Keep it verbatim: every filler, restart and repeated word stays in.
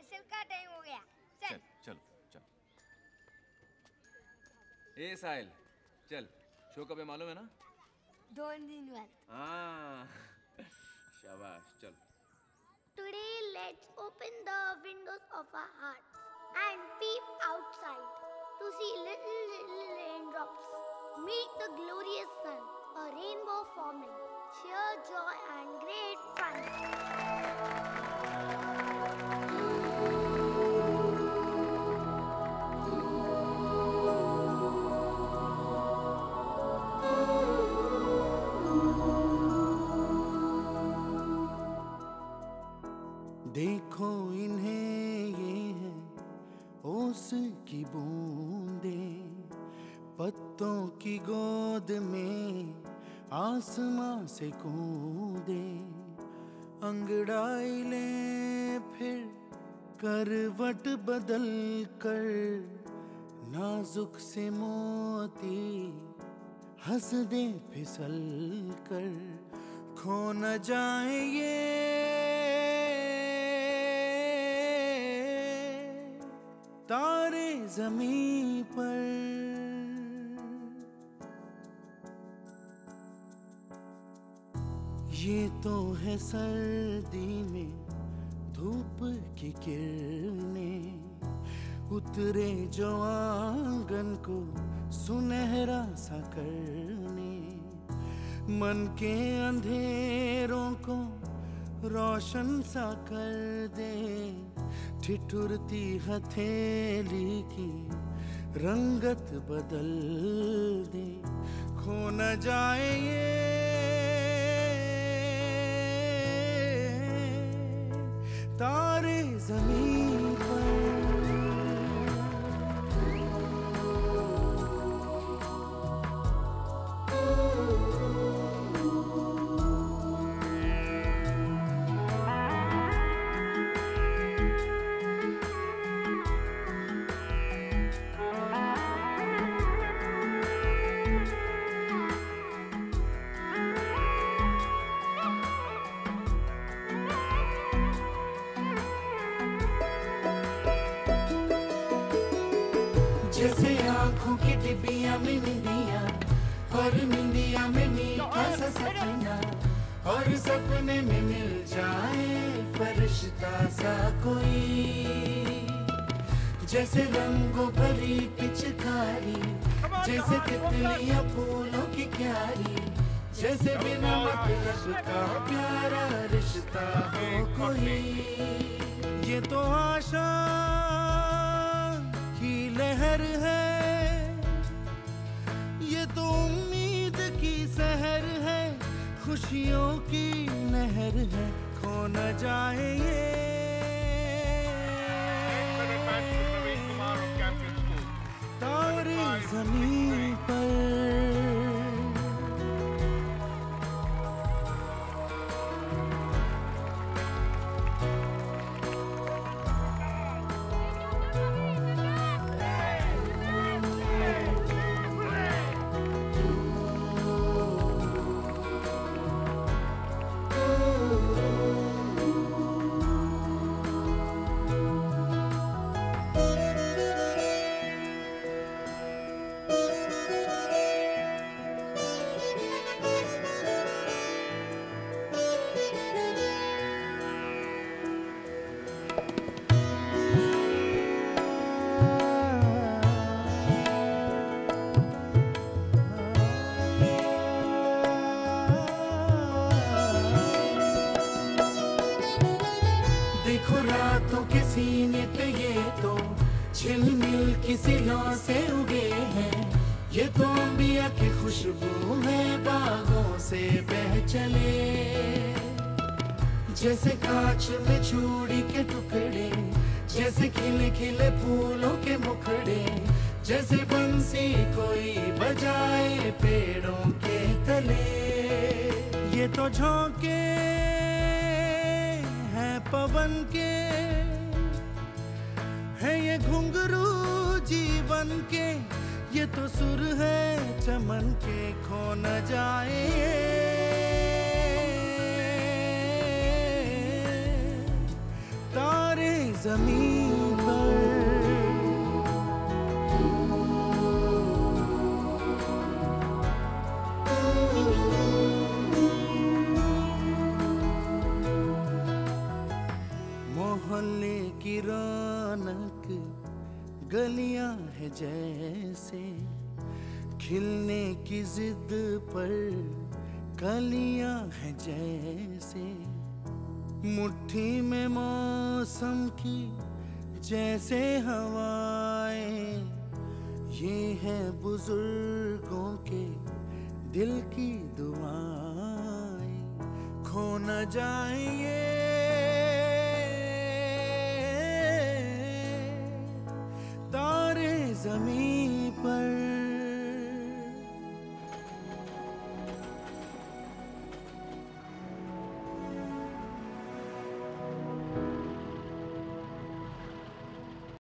Rehearsal का time हो गया। चल चलो चलो। ए साहिल, चल शो कब है मालूम है ना? दो दिन बाद। हाँ शाबाश, चल। Today let's open the windows of our hearts and peep outside to see little little raindrops meet the glorious sun, a rainbow forming sheer joy and great fun. देखो इन्हें, ये है ओस की बूंदें, पत्तों की गोद में आसमां से कूदे, अंगड़ाई ले फिर करवट बदल कर, नाजुक से मोती हंस दे फिसल कर, खो न जाए ये तारे ज़मीं पर। ये तो है सर्दी में धूप की किरणें, उतरे जो आंगन को सुनहरा सा करने, मन के अंधेरों को रोशन सा कर दे, ठिठुरती हथेली की रंगत बदल दे, खो न जाए ये तारे ज़मीन पर। जैसे आँखों की डिबिया में निंदिया, और निंदिया में मीठा सा सपना, और सपने में मिल जाए फरिश्ता सा कोई, जैसे रंगों भरी पिचकारी, जैसे तितलियां फूलों की क्यारी, जैसे बिना मतलब का प्यारा रिश्ता हो कोई। ये तो आशा की लहर है, ये तो उम्मीद की सहर है, खुशियों की नहर है, खो न जाए ये तारे ज़मीन पर। देखो रातों के सीने पे ये तो झिलमिल की सिलों से उगे हैं, ये तो अंबिया की खुशबू है बागों से बह चले, जैसे कांच में चूड़ी के टुकड़े, जैसे खिले खिले फूलों के मुखड़े, जैसे बंसी कोई बजाए पेड़ों के तले। ये तो झोंके पवन के है, ये घुंघरू जीवन के, ये तो सुर है चमन के, खो न जाए तारे जमीन पर। मोहल्ले की रौनक गलियां है जैसे, खिलने की जिद पर कलियां है जैसे, मुट्ठी में मौसम की जैसे हवाएं, ये है बुजुर्गों के दिल की दुआएं। खो न जाए ये तारे ज़मीं